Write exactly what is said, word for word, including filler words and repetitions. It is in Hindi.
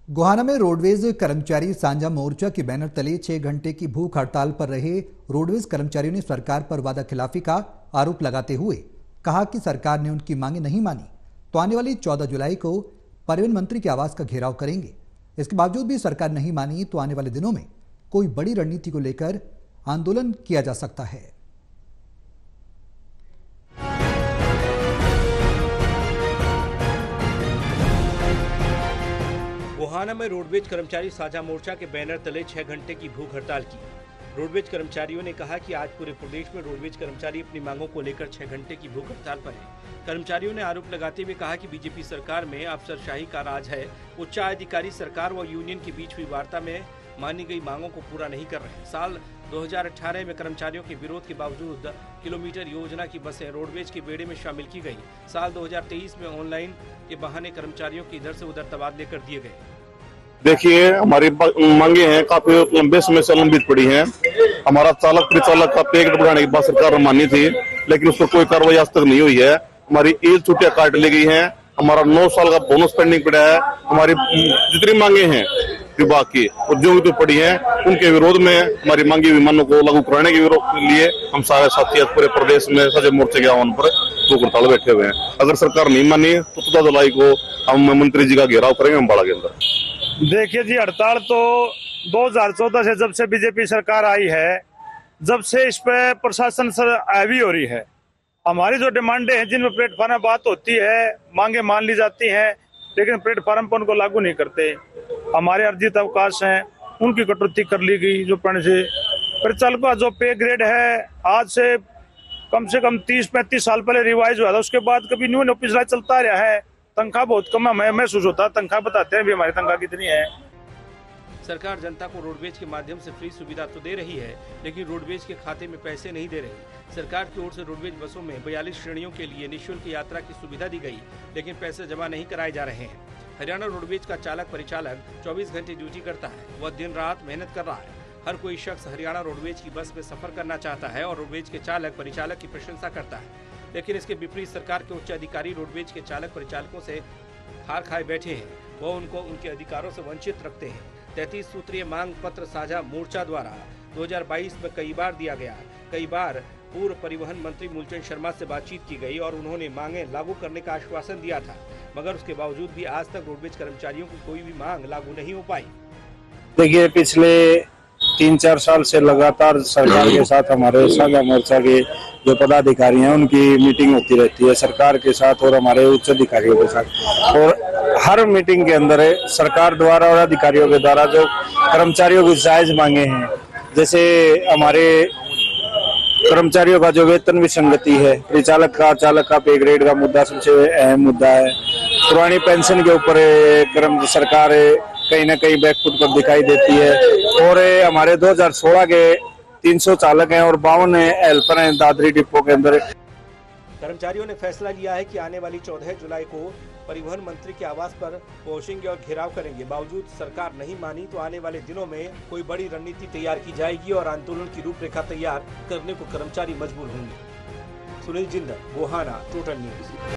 गोहाना में रोडवेज कर्मचारी साझा मोर्चा के बैनर तले छह घंटे की भूख हड़ताल पर रहे रोडवेज कर्मचारियों ने सरकार पर वादा खिलाफी का आरोप लगाते हुए कहा कि सरकार ने उनकी मांगे नहीं मानी तो आने वाली चौदह जुलाई को परिवहन मंत्री के आवास का घेराव करेंगे। इसके बावजूद भी सरकार नहीं मानी तो आने वाले दिनों में कोई बड़ी रणनीति को लेकर आंदोलन किया जा सकता है। गोहाना में रोडवेज कर्मचारी साझा मोर्चा के बैनर तले छह घंटे की भूख हड़ताल की। रोडवेज कर्मचारियों ने कहा कि आज पूरे प्रदेश में रोडवेज कर्मचारी अपनी मांगों को लेकर छह घंटे की भूख हड़ताल पर हैं। कर्मचारियों ने आरोप लगाते हुए कहा कि बीजेपी सरकार में अफसरशाही का राज है। उच्चाधिकारी सरकार व यूनियन के बीच हुई वार्ता में मानी गई मांगों को पूरा नहीं कर रहे। साल दो हज़ार अठारह में कर्मचारियों के विरोध के बावजूद किलोमीटर योजना की बसें रोडवेज के बेड़े में शामिल की गई। साल दो हज़ार तेईस में ऑनलाइन के बहाने कर्मचारियों के इधर से उधर तबादले कर दिए गए। देखिए, हमारी मांगे हैं काफी लंबे समय से लंबित पड़ी हैं। हमारा चालक परिचालक का पे ग्रेड बढ़ाने की बात सरकार ने मानी थी, लेकिन उस पर कोई कार्रवाई आज तक नहीं हुई है। हमारी एज छुट्टियां काट ली गई हैं। हमारा नौ साल का बोनस पेंडिंग पड़ा है। हमारी जितनी मांगे हैं विभाग की और जो भी तो पड़ी हैं, उनके विरोध में हमारी मांगी हुई मांगों को लागू कराने के विरोध के लिए हम सारे साथी आज पूरे प्रदेश में सजे मोर्चे के आह्वान पर भूख हड़ताल बैठे हुए हैं। अगर सरकार नहीं मानी तो चौदह जुलाई को हम मंत्री जी का घेराव करेंगे अम्बाड़ा के अंदर। देखिए जी, हड़ताल तो दो हज़ार चौदह से जब से बीजेपी सरकार आई है, जब से इस पे प्रशासन से हैवी हो रही है। हमारी जो डिमांडें हैं, जिनमें प्लेटफार्म में बात होती है, मांगे मान ली जाती हैं, लेकिन प्लेटफार्म पर उनको लागू नहीं करते। हमारे अर्जित अवकाश हैं, उनकी कटौती कर ली गई। जो पढ़ने से परिचालकों का जो पे ग्रेड है, आज से कम से कम तीस पैंतीस साल पहले रिवाइज हुआ था, उसके बाद कभी न्यू पिछला चलता रहा है। तनख्वाह बहुत कम है, महसूस होता है। तनख्वाह बताते हैं भी हमारी तनख्वाह कितनी है। सरकार जनता को रोडवेज के माध्यम से फ्री सुविधा तो दे रही है, लेकिन रोडवेज के खाते में पैसे नहीं दे रही। सरकार की ओर से रोडवेज बसों में बयालीस श्रेणियों के लिए निःशुल्क यात्रा की सुविधा दी गई, लेकिन पैसे जमा नहीं कराए जा रहे हैं। हरियाणा रोडवेज का चालक परिचालक चौबीस घंटे ड्यूटी करता है। वह दिन रात मेहनत कर रहा है। हर कोई शख्स हरियाणा रोडवेज की बस में सफर करना चाहता है और रोडवेज के चालक परिचालक की प्रशंसा करता है, लेकिन इसके विपरीत सरकार के उच्च अधिकारी रोडवेज के चालक परिचालकों से हार खाए बैठे हैं। वो उनको उनके अधिकारों से वंचित रखते हैं। तैंतीस सूत्रीय मांग पत्र साझा मोर्चा द्वारा दो हज़ार बाईस में कई बार दिया गया। कई बार पूर्व परिवहन मंत्री मूलचंद शर्मा से बातचीत की गई और उन्होंने मांगे लागू करने का आश्वासन दिया था, मगर उसके बावजूद भी आज तक रोडवेज कर्मचारियों की कोई भी मांग लागू नहीं हो पाई। देखिए, पिछले तीन चार साल से लगातार सरकार के साथ हमारे साझा मोर्चा के जो पदाधिकारी हैं, उनकी मीटिंग होती रहती है सरकार के साथ और हमारे उच्च अधिकारियों के साथ। और हर मीटिंग के अंदर सरकार द्वारा और अधिकारियों के द्वारा जो कर्मचारियों की जायज मांगे हैं, जैसे हमारे कर्मचारियों का जो वेतन विसंगति है, परिचालक का चालक का पे ग्रेड का मुद्दा सबसे अहम मुद्दा है। पुरानी पेंशन के ऊपर कर्म सरकार कहीं ना कहीं बैकफुट पर दिखाई देती है। और हमारे दो हज़ार सोलह के तीन सौ चालक हैं और बावन हेल्पर हैं दादरी डिपो के अंदर। कर्मचारियों ने फैसला लिया है कि आने वाली चौदह जुलाई को परिवहन मंत्री के आवास पर पहुंचेंगे और घेराव करेंगे। बावजूद सरकार नहीं मानी तो आने वाले दिनों में कोई बड़ी रणनीति तैयार की जाएगी और आंदोलन की रूपरेखा तैयार करने को कर्मचारी मजबूर होंगे। Sunil Jindal, Gohana, Total news.